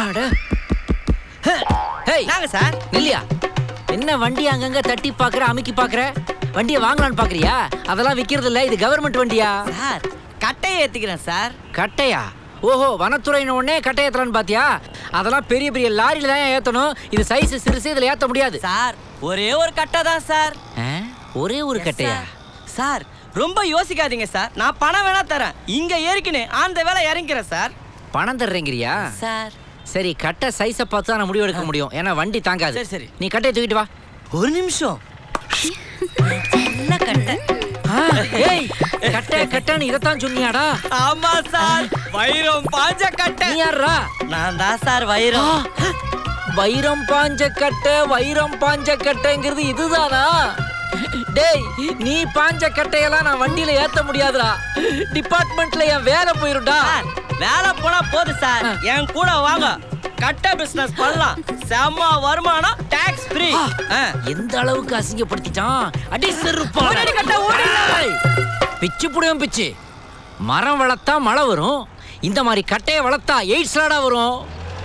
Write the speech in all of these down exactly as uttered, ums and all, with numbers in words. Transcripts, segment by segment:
நாங்க சார் இல்லையா என்ன வண்டி அங்கங்க தட்டி பாக்குற அமுக்கி பாக்குற வண்டியை வாங்கலான்னு பாக்குறியா? அதெல்லாம் விக்கிறது இல்ல, இது கவர்மெண்ட் வண்டியா சார். கட்டையை ஏத்திக்கிறேன் சார். கட்டையா? ஓஹோ, வனத்துறையின உடனே கட்டை ஏத்தலான்னு பாத்தியா? அதெல்லாம் பெரிய பெரிய லாரியில தான் ஏத்தணும். இது சைஸ் சிறுசு, இதுல ஏத்த முடியாது சார். ஒரே ஒரு கட்டை தான் சார். ஒரே ஒரு கட்டையா? சார் ரொம்ப யோசிக்காதீங்க சார். நான் பணம் வேணா தரேன். இங்க ஏறிக்கினு அந்த வேலை இறங்கிறேன் சார். பணம் தர்றீங்கறியா சார்? சரி, கட்டை சைஸை பார்த்து தான் நான் முடிவு எடுக்க முடியும். ஏன்னா வண்டி தாங்காது. சரி சரி, நீ கட்டையை தூக்கிட்டு வா. ஒரு நிமிஷம். என்ன கட்டை? ஏய், கட்டை கட்டைன்னு இதத்தான் சொன்னியாடா? ஆமா சார், வைரம் பாஞ்ச கட்டை. நீ யாரா? நான் தான் சார் வைரம். வைரம் பாஞ்ச கட்டை, வைரம் பாஞ்ச கட்டைங்கிறது இதுதானா? டேய், நீ பாஞ்ச கட்டையெல்லாம் நான் வண்டியில ஏத்த முடியாதுடா. டிபார்ட்மெண்ட்ல என் வேலை போயிருடா. வேலை போனா போது சார், என் கூட வாங்க. கட்டை பிசினஸ் பண்ணலாம். செம்ம வருமானம், டாக்ஸ் ஃப்ரீ. எந்த அளவுக்கு அசிங்கப்படுத்திட்டான். அடி செருப்பா. பிச்சு புடியும் பிச்சு. மரம் வளர்த்தா மழை வரும். இந்த மாதிரி கட்டையை வளர்த்தா எய்ட்ஸ்லாடா வரும்.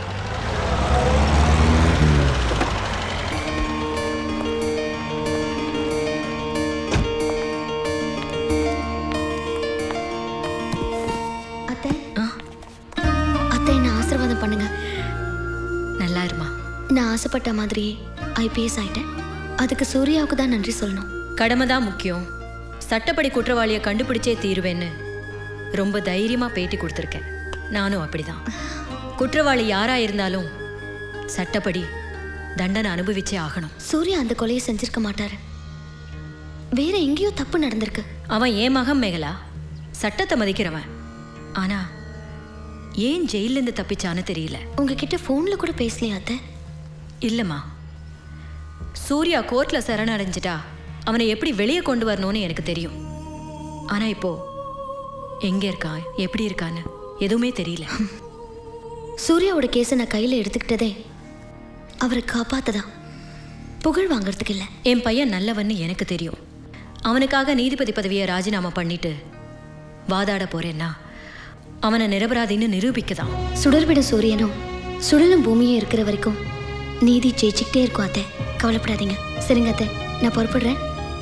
பண்ணுங்க. நல்லா இருமா. நான் ஆசைப்பட்ட மாதிரி ஐபிஎஸ் ஆயிட்டேன். அதுக்கு சூர்யாவுக்கு தான் நன்றி சொல்லணும். கடமை தான் முக்கியம். சட்டப்படி குற்றவாளியை கண்டுபிடிச்சே தீருவேன்னு ரொம்ப தைரியமா பேட்டி கொடுத்துருக்கேன். நானும் அப்படிதான். குற்றவாளி யாரா இருந்தாலும் சட்டப்படி தண்டனை அனுபவிச்சே ஆகணும். சூர்யா அந்த கொலையை செஞ்சிருக்க மாட்டாரு. வேற எங்கேயோ தப்பு நடந்திருக்கு. அவன் ஏன் மகன் மேகலா, சட்டத்தை மதிக்கிறவன். ஆனா ஏன் ஜெயிலிருந்து தப்பிச்சான்னு தெரியல. உங்ககிட்ட போன்ல கூட பேசலையா அத்தை? இல்லம்மா, சூர்யா கோர்ட்ல சரணடைஞ்சிட்டா அவனை எப்படி வெளியே கொண்டு வரணும்னு எனக்கு தெரியும். ஆனா இப்போ எங்க இருக்கான், எப்படி இருக்கான்னு எதுவுமே தெரியல. சூர்யாவோட கேஸை நான் கையில எடுத்துக்கிட்டதே அவரை காப்பாத்ததான், புகழ் வாங்கறதுக்கு இல்ல. என் பையன் நல்லவன்னு எனக்கு தெரியும். அவனுக்காக நீதிபதி பதவியை ராஜினாமா பண்ணிட்டு வாதாட போறேன்னா அவனை நிரபராதின்னு நிரூபிக்கதான். சுடர்விடும் சூரியனும் சுடலும் பூமியும் இருக்கிற வரைக்கும் நீதி ஜெயிச்சுக்கிட்டே இருக்கும் அத்தை. கவலைப்படாதீங்க. சரிங்க அத்தை, நான் புறப்படுறேன்.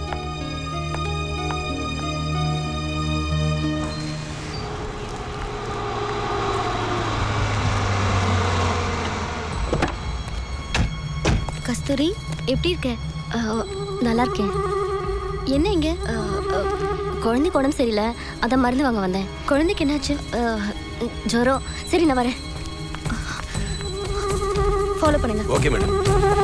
கஸ்தூரி, எப்படி இருக்க? நல்லா இருக்கேன். என்ன இங்க? குழந்தைக்கு உடம்பு சரியில்லை, அதான் மருந்து வாங்க வந்தேன். குழந்தைக்கு என்னாச்சு? ஜுரம். சரி, நான் வரேன். ஃபாலோ பண்ணுங்க. Okay madam.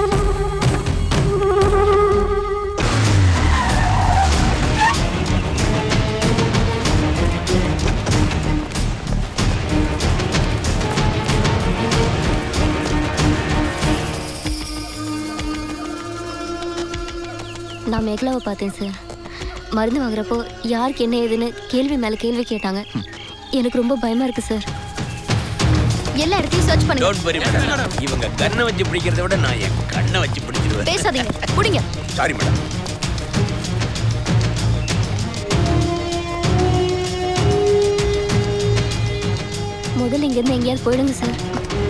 நான் மேகலாவை பார்த்தேன் சார். மருந்து வாங்குறப்போ யாருக்கு என்ன ஏதுன்னு கேள்வி மேல கேள்வி கேட்டாங்க. எனக்கு ரொம்ப பயமா இருக்கு சார். எல்லா இடத்தையும் சர்ச் பண்ணுங்க. Don't worry madam. இவங்க கண்ணை வச்சு பிடிக்கிறத விட நான் என் கண்ணை வச்சு பிடிச்சிடுவேன். பேசாதீங்க, புடிங்க. Sorry madam. முதல்ல இங்க இருந்து எங்கேயாவது போயிடுங்க சார்.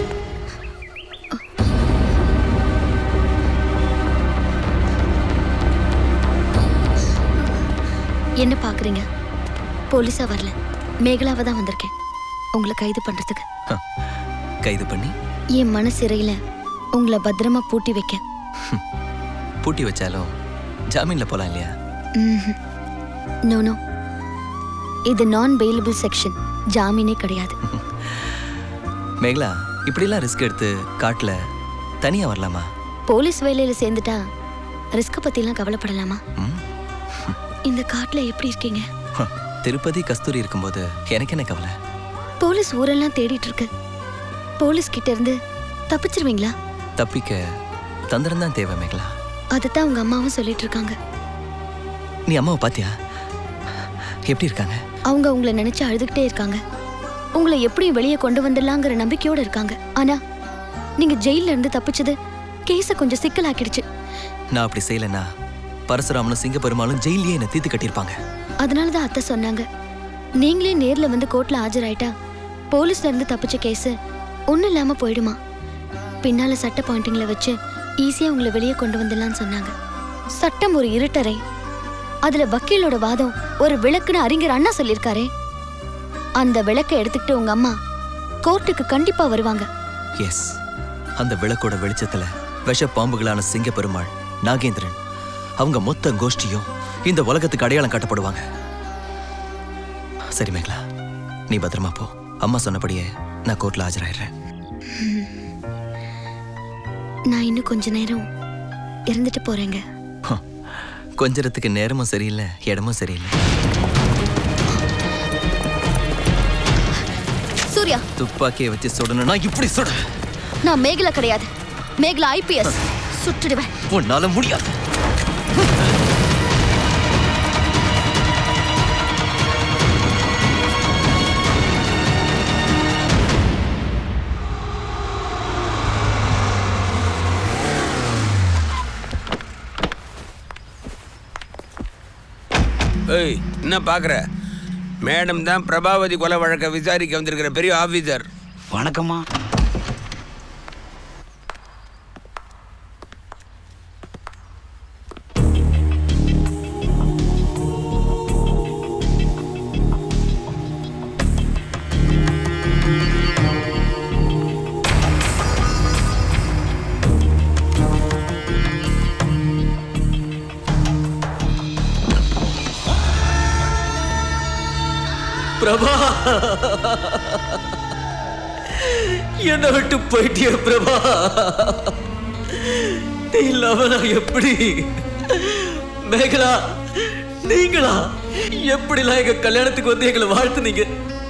என்ன பாக்குறீங்க? போலீஸா வரல, மேகலாவை தான் வந்திருக்கேன் உங்களை கைது பண்றதுக்கு. கைது பண்ணி என் மன சிறையில உங்களை பத்திரமா பூட்டி வைக்க. பூட்டி வச்சாலும் ஜாமீன்ல போலாம் இல்லையா? நோ நோ, இது நான் பெயிலபிள் செக்ஷன், ஜாமீனே கிடையாது. மேகலா, இப்படிலாம் ரிஸ்க் எடுத்து காட்டுல தனியா வரலாமா? போலீஸ் வேலையில சேர்ந்துட்டா ரிஸ்க் பத்திலாம் கவலைப்படலாமா? இந்த காட்டுல எப்படி இருக்கீங்க? திருப்பதி கஸ்தூரி இருக்கும்போது எனக்கு என்ன கவலை? போலீஸ் ஊரெல்லாம் தேடிட்டு இருக்கு. போலீஸ் கிட்ட இருந்து தப்பிச்சிருவீங்களா? தப்பிக்க தந்திரம் தான் தேவை மேகலா. அதுதான் உங்க அம்மாவும் சொல்லிட்டு இருக்காங்க. நீ அம்மாவை பாத்தியா? எப்படி இருக்காங்க? அவங்க உங்களை நினைச்சு அழுதுகிட்டே இருக்காங்க. உங்களை எப்படியும் வெளியே கொண்டு வந்துடலாங்கிற நம்பிக்கையோட இருக்காங்க. ஆனா நீங்க ஜெயில இருந்து தப்பிச்சது கேஸ கொஞ்சம் சிக்கலாக்கிடுச்சு. நான் அப்படி செய்யலன்னா பரசுராமனும் சிங்க பெருமாளும் ஜெயிலே என்ன தீத்து கட்டியிருப்பாங்க. அதனாலதான் அத்தை சொன்னாங்க, நீங்களே நேர்ல வந்து கோர்ட்ல ஆஜராயிட்டா போலீஸ்ல இருந்து தப்பிச்ச கேஸ் ஒன்னும் இல்லாம போயிடுமா. பின்னால சட்ட பாயிண்டிங்ல வச்சு ஈஸியா உங்களை வெளியே கொண்டு வந்துடலாம்னு சொன்னாங்க. சட்டம் ஒரு இருட்டறை, அதுல வக்கீலோட வாதம் ஒரு விளக்குன்னு அறிஞர் அண்ணா சொல்லியிருக்காரே. அந்த விளக்கை எடுத்துக்கிட்டு உங்க அம்மா கோர்ட்டுக்கு கண்டிப்பா வருவாங்க. எஸ், அந்த விளக்கோட வெளிச்சத்துல விஷ பாம்புகளான சிங்க பெருமாள், நாகேந்திரன், அவங்க மொத்த கோஷ்டியும் இந்த உலகத்துக்கு அடையாளம் காட்டப்படுவாங்க. சரி மேகலா, நீ பத்திரமா போ. அம்மா சொன்னபடியே நான் கோர்ட்ல ஆஜராயிடுறேன். நான் இன்னும் கொஞ்ச நேரம் இருந்துட்டு போறேங்க. கொஞ்சத்துக்கு நேரமும் சரியில்லை, இடமும் சரியில்லை. சூர்யா, துப்பாக்கியை வச்சு சுடணும். நான் இப்படி சுட. நான் மேகலா கிடையாது, மேகலா ஐபிஎஸ். சுட்டுடுவேன். உன்னால முடியாது. ஏய், என்ன பார்க்குற? மேடம் தான் பிரபாவதி கொலை வழக்கை விசாரிக்க வந்திருக்கிற பெரிய ஆஃபீஸர். வணக்கம்மா. பிரபா, என்னை விட்டு போயிட்டிய பிரபா. நீ இல்லாம நான் எப்படி? மேகலா, நீங்களா எப்படிலாம் எங்க கல்யாணத்துக்கு வந்து எங்களை வாழ்த்துனீங்க?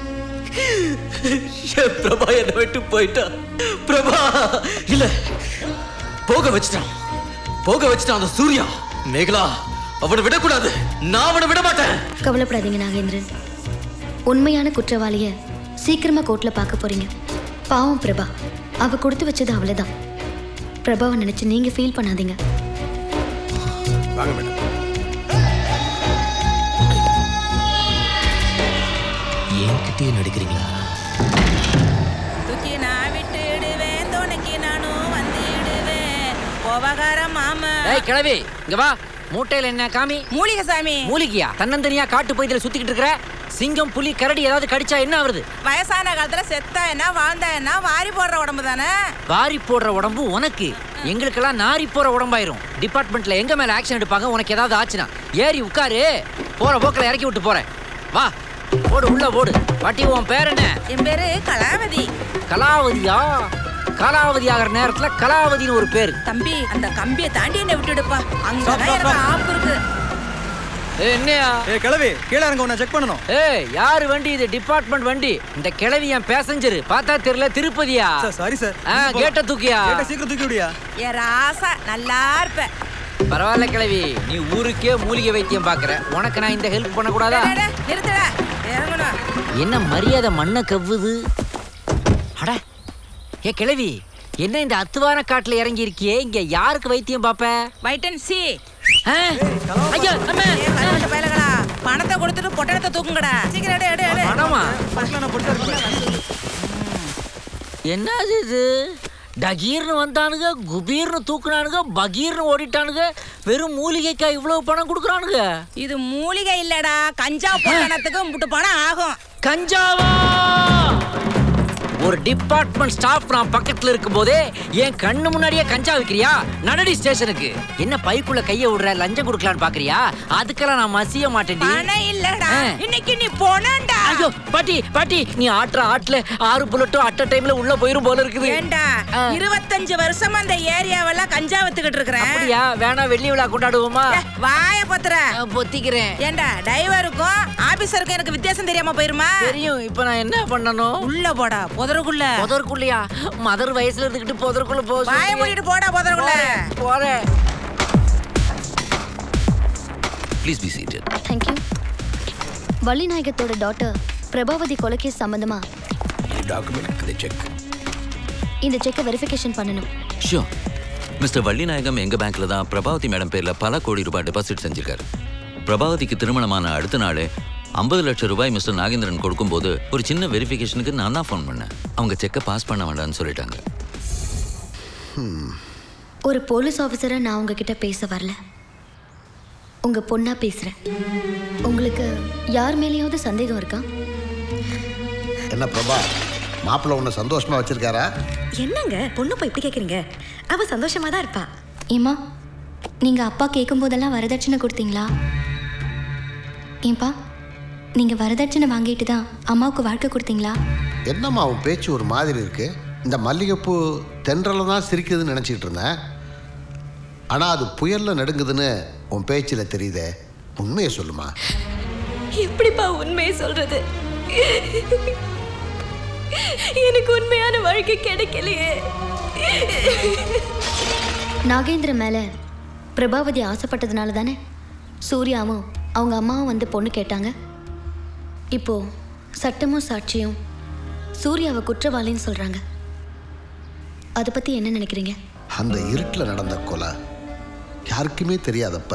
பிரபா என்னை விட்டு போயிட்டா. பிரபா இல்ல, போக வச்சுட்டான், போக வச்சுட்டான் அந்த சூர்யா. மேகலா, அவனை விடக்கூடாது. நான் அவனை விட மாட்டேன். கவலைப்படாதீங்க நாகேந்திரன், உண்மையான குற்றவாளிய சீக்கிரமா கோர்ட்ல பார்க்க போறீங்க. பாவம் பிரபா, அவ கொடுத்து வச்சது அவ்வளவுதான். பிரபாவை நினைச்சு நீங்க ஃபீல் பண்ணாதீங்க. வாங்க மேடம். என்கிட்டயே நடிக்கிறீங்களா? தூக்கி நான் விட்டுடுவேன், துணைக்கு நானும் வந்துடுவேன். கோபகார மாமா. ஏய் கிழவி, இங்க வா. மூட்டையில என்ன காமி? மூலிகை சாமி. மூலிகையா? தன்னந்தனியா காட்டு பகுதியில சுத்திக்கிட்டு இருக்கிற? சிங்கம், புலி, கரடி ஏதாவது கடிச்சா என்ன ஆகுது? வயசான காலத்துல செத்தா என்ன, வாழ்ந்தா என்ன, வாரி போடுற உடம்பு தானே. வாரி போடுற உடம்பு உனக்கு, எங்களுக்கெல்லாம் நாரி போற உடம்பாயிரும். டிபார்ட்மெண்ட்ல எங்க மேல ஆக்ஷன் எடுப்பாங்க. உனக்கு ஏதாவது ஆச்சுன்னா ஏறி உட்காரு, போற போக்கில் இறக்கி விட்டு போறேன். வா, ஓடு, உள்ள ஓடு. பாட்டி, உன் பேர் என்ன? என் பேரு கலாவதி. கலாவதியா? கலாவதி ஆகிற நேரத்துல கலாவதின்னு ஒரு பேர். தம்பி, அந்த கம்பியை தாண்டி என்ன விட்டுடுப்பா, அங்கதான் எனக்கு ஆப்பு இருக்கு. என்னையா? ஏய் கிளவி, கீழே இறங்க, உன்னை செக் பண்ணணும். ஏய், யாரு வண்டி இது? டிபார்ட்மெண்ட் வண்டி. இந்த கிழவி என் பேசஞ்சர். பார்த்தா தெரியல, திருப்பதியா? Sorry sir. கேட்ட தூக்கியா? சீக்கிரம் தூக்கி விடியா. ஏ ராசா, நல்லா இருப்ப. பரவாயில்ல கிழவி, நீ ஊருக்கே மூலிகை வைத்தியம் பாக்குற, உனக்கு நான் இந்த ஹெல்ப் பண்ண கூடாதா? நிறுத்தடா, இறங்கணும். என்ன மரியாதை மண்ண கவ்வுது? அட, ஏ கிழவி, என்ன இந்த அத்துவான காட்டுல இறங்கி இருக்கியே? இங்க யாருக்கு வைத்தியம் பாப்ப? Wait and see. ஐயா, அம்மா. ஏ கருவாட்டு பயலகளா, பணத்தை கொடுத்துட்டு பொட்டணத்தை தூக்குங்கடா. சீக்கிரம் எடு, எடு, எடு. பணமா? என்னது இது? டகீர்னு வந்தானுங்க, குபீர்னு தூக்குனானுங்க, பகீர்னு ஓடிட்டானுங்க. வெறும் மூலிகைக்கா இவ்வளவு பணம் கொடுக்குறானுங்க? இது மூலிகை இல்லடா, கஞ்சா பொட்டணத்துக்கு முட்டு பணம் ஆகும். கஞ்சாவா? ஒரு டிபார்ட்மெண்ட் ஸ்டாஃப் நான் பக்கத்துல இருக்கும் போதே என் கண்ணு முன்னாடியே கஞ்சா விக்கிறியா? நடடி ஸ்டேஷனுக்கு. என்ன பைக்குள்ள கைய விடுற, லஞ்சம் கொடுக்கலான்னு பாக்குறியா? அதுக்கெல்லாம் நான் மசிய மாட்டேன். பணம் இல்லடா, இன்னைக்கு நீ போனடா. ஐயோ பாட்டி, பாட்டி, நீ ஆட்ற ஆட்ல ஆறு புல்லட்டும் அட் அ டைம்ல உள்ள போயிரும் போல இருக்குது. ஏண்டா, இருபத்தஞ்சு வருஷமா அந்த ஏரியாவெல்லாம் கஞ்சா வித்துக்கிட்டு இருக்கிறேன். அப்படியா? வேணா வெள்ளி விழா கொண்டாடுவோமா? வாய பத்துற. பொத்திக்கிறேன். ஏண்டா, டிரைவருக்கும் ஆபீசருக்கும் எனக்கு வித்தியாசம் தெரியாம போயிருமா? தெரியும். இப்ப நான் என்ன பண்ணணும்? உள்ள போடா, புதருக்குள்ள. புதருக்குள்ளயா? மதர் வயசுல இருந்துகிட்டு புதருக்குள்ள போ. வாய மூடிட்டு போடா, புதருக்குள்ள. போறேன். Please be seated. Thank you. வள்ளிநாயகத்தோட டாட்டர் பிரபாவதி கொலைகேஸ் சம்பந்தமா டாக்குமெண்ட், அந்த செக். இந்த செக்கை வெரிஃபிகேஷன் பண்ணணும். ஷூர். மிஸ்டர் வள்ளிநாயகம் எங்க பேங்க்ல தான் பிரபாவதி மேடம் பேர்ல பல கோடி ரூபாய் டெபாசிட் செஞ்சிருக்காரு. பிரபாவதிக்கு திருமணமான அடுத்த நாள் ஐம்பது லட்சம் ரூபாய் மிஸ்டர் நாகேந்திரன் கொடுக்கும்போது ஒரு சின்ன வெரிஃபிகேஷனுக்கு நான் தான் ஃபோன் பண்ணேன். அவங்க செக்கை பாஸ் பண்ண வேண்டாம்னு சொல்லிட்டாங்க. ஒரு போலீஸ் ஆஃபீஸரை நான் உங்ககிட்ட பேச வரல, உங்க பொண்ணா பேசுறேன். உங்களுக்கு யார் மேலேயாவது சந்தேகம் இருக்கா? என்ன பிரபா, மாப்பிள்ளை உன்னை சந்தோஷமா வச்சிருக்காரா? என்னங்க பொண்ணு போய் இப்படி கேட்குறீங்க? அவ சந்தோஷமா தான் இருப்பா. ஏம்மா, நீங்க அப்பா கேட்கும் போதெல்லாம் வரதட்சணை கொடுத்தீங்களா? ஏன்பா, நீங்க வரதட்சணை வாங்கிட்டு தான் அம்மாவுக்கு வாழ்க்கை கொடுத்தீங்களா? என்னம்மா உன் பேச்சு ஒரு மாதிரி இருக்கு. இந்த மல்லிகைப்பூ தென்றல தான் சிரிக்குதுன்னு நினச்சிக்கிட்டு இருந்தேன். ஆனால் அது புயலில் நடுங்குதுன்னு உன் பேச்சில் தெரியுதே. உண்மையை சொல்லுமா. எப்படிப்பா உண்மையை சொல்றது? எனக்கு உண்மையான வாழ்க்கை கிடைக்கலையே. நாகேந்திர மேல பிரபாவதி ஆசைப்பட்டதுனால தானே சூர்யாவும் அவங்க அம்மாவும் வந்து பொண்ணு கேட்டாங்க. இப்போ சட்டமும் சாட்சியும் சூர்யாவை குற்றவாளின்னு சொல்றாங்க. அதை பத்தி என்ன நினைக்கிறீங்க? அந்த இருட்டில் நடந்த கொலை யாருக்குமே தெரியாதப்ப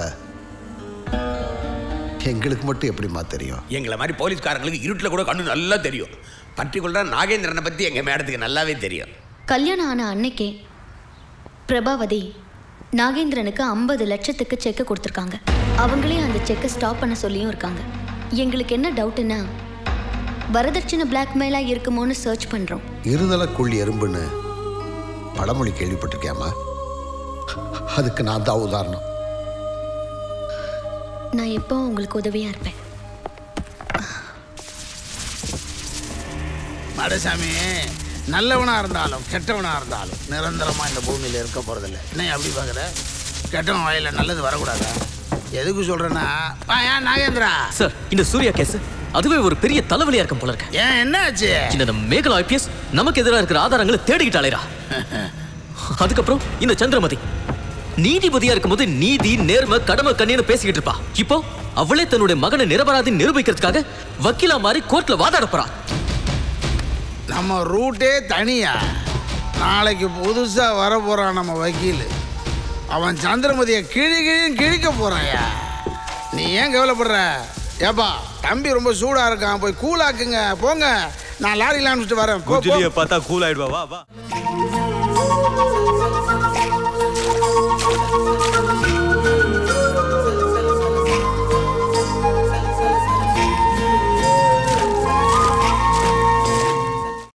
எங்களுக்கு மட்டும் எப்படிமா தெரியும்? எங்களை மாதிரி போலீஸ்காரங்களுக்கு இருட்டில் கூட கண்ணு நல்லா தெரியும். பர்டிகுலராக நாகேந்திரனை பற்றி எங்கள் மேடத்துக்கு நல்லாவே தெரியும். கல்யாணம் ஆன அன்னைக்கே பிரபாவதி நாகேந்திரனுக்கு ஐம்பது லட்சத்துக்கு செக்கு கொடுத்துருக்காங்க. அவங்களே அந்த செக்கை ஸ்டாப் பண்ண சொல்லியும் இருக்காங்க. எங்களுக்கு என்ன டவுட்னா வரதட்சணை பிளாக்மெயிலாக இருக்குமோன்னு சர்ச் பண்ணுறோம். இருதலை கொள்ளி எறும்புன்னு பழமொழி கேள்விப்பட்டிருக்கேம்மா. அதுக்கு நான் தான் உதாரணம். நான் எப்போ உங்களுக்கு உதவியா இருப்பேன். மடசாமி, நல்லவனா இருந்தாலும் கெட்டவனா இருந்தாலும் நிரந்தரமா இந்த பூமியில இருக்க போறதில்லை. என்ன அப்படி பாக்குற? கெட்டவன் வாயில நல்லது வரக்கூடாதா? எதுக்கு சொல்றேன்னா, ஏன் நாகேந்திரா சார், இந்த சூர்யா கேஸ் அதுவே ஒரு பெரிய தலைவலியா இருக்கும் போல இருக்கு. ஏன் என்ன ஆச்சு? இந்த மேகலா ஐபிஎஸ் நமக்கு எதிராக இருக்கிற ஆதாரங்களை தேடிக்கிட்டாளேரா. அதுக்கப்புறம் இந்த சந்திரமதி நீதிபதியா இருக்கும்போது நீதி நேர்மை கடமை கண்ணின்னு பேசிக்கிட்டு இருப்பா. இப்போ அவளே தன்னுடைய மகனை நிரபராதி நிரூபிக்கிறதுக்காக வக்கீலா மாதிரி கோர்ட்ல வாதாட போறா. நம்ம ரூட்டே தனியா. நாளைக்கு புதுசா வர போறான் நம்ம வக்கீல். அவன் சந்திரமதியை கிழி கிழின்னு கிழிக்க போறான்யா. நீ ஏன் கவலைப்படுற? ஏப்பா, தம்பி ரொம்ப சூடா இருக்கான், போய் கூலாக்குங்க. போங்க, நான் லாரியில் அனுப்பிச்சிட்டு வரேன். பார்த்தா கூல் ஆயிடுவா. வா வா.